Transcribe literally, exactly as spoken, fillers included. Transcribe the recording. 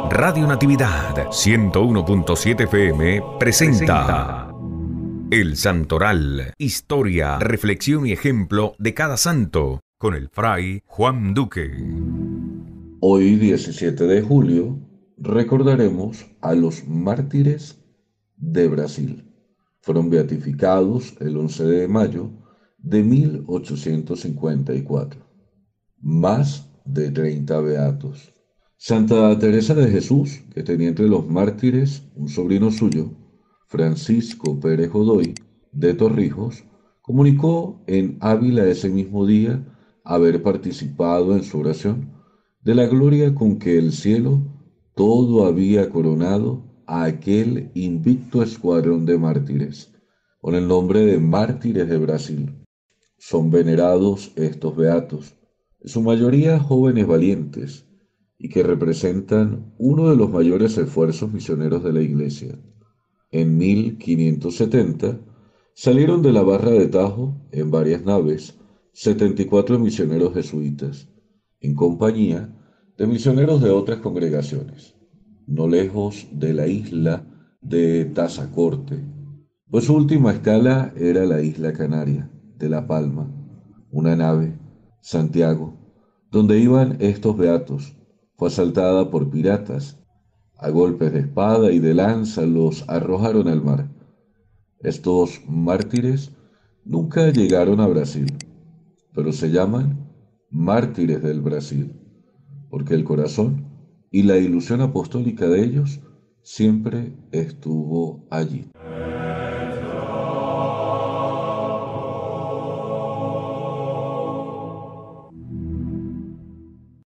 Radio Natividad ciento uno punto siete F M presenta El Santoral, historia, reflexión y ejemplo de cada santo, con el fray Juan Duque. Hoy, diecisiete de julio, recordaremos a los mártires de Brasil. Fueron beatificados el once de mayo de mil ochocientos cincuenta y cuatro. Más de treinta beatos. Santa Teresa de Jesús, que tenía entre los mártires un sobrino suyo, Francisco Pérez Godoy de Torrijos, comunicó en Ávila ese mismo día haber participado en su oración de la gloria con que el cielo todo había coronado a aquel invicto escuadrón de mártires, con el nombre de mártires de Brasil. Son venerados estos beatos, en su mayoría jóvenes valientes, y que representan uno de los mayores esfuerzos misioneros de la Iglesia. En mil quinientos setenta salieron de la Barra de Tajo en varias naves setenta y cuatro misioneros jesuitas, en compañía de misioneros de otras congregaciones, no lejos de la isla de Tazacorte, pues su última escala era la isla Canaria de La Palma. Una nave, Santiago, donde iban estos beatos, fue asaltada por piratas. A golpes de espada y de lanza los arrojaron al mar. Estos mártires nunca llegaron a Brasil, pero se llaman mártires del Brasil, porque el corazón y la ilusión apostólica de ellos siempre estuvo allí.